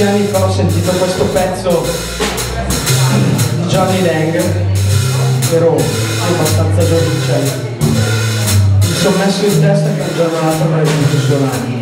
tanti anni fa ho sentito questo pezzo di Johnny Lang, ero abbastanza giovanicella. Mi sono messo in testa che un giorno l'altro avrei potuto suonare.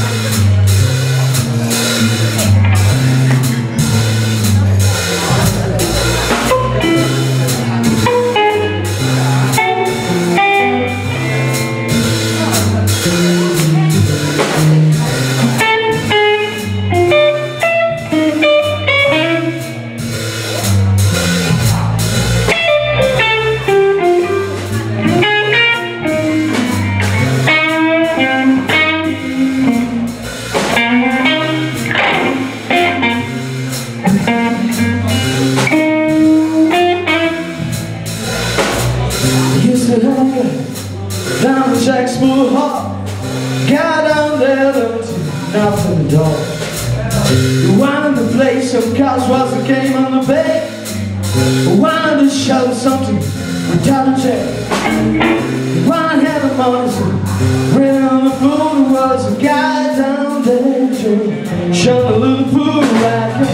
Down the Jackspool Hall, got down there to knock on the door. You wanted to play some cards whilst the game on the bay. You wanted to shout something without a check. You wanted to have a monster written on the floor. There was a guy down there showing a little pool racket.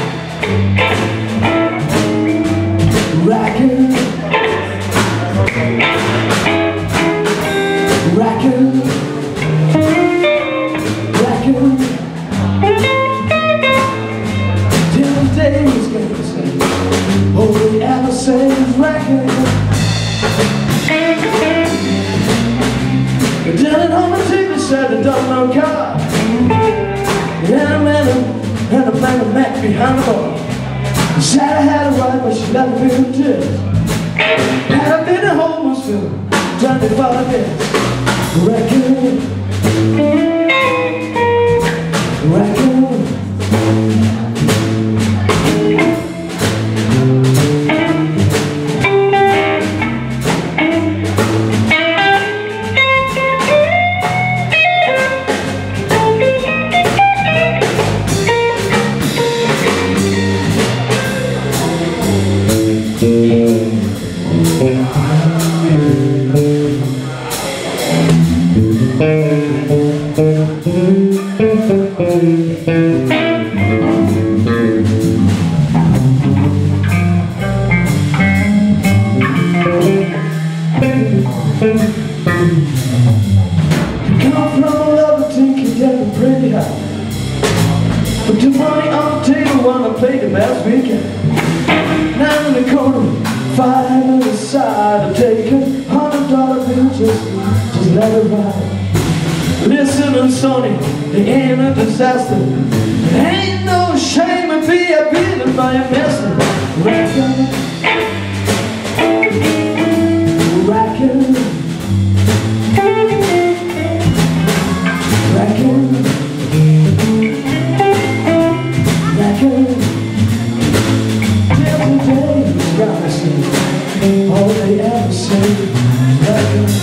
Till the day was gonna say, all we ever say is racket. Down at home, the TV said the domino card, and I met him, and I played a Mac behind the bar. She said I had a wife, but she left me with tears. Had I been at home, was still 25 years. Racket. Put your money on the table while I play the last weekend. Now in the corner, $5 on the side. I'll take $100 bill, just let it ride. Listen, Sonny, it ain't a disaster. There ain't no shame in being by a master. Racket. All they ever say is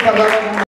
parlando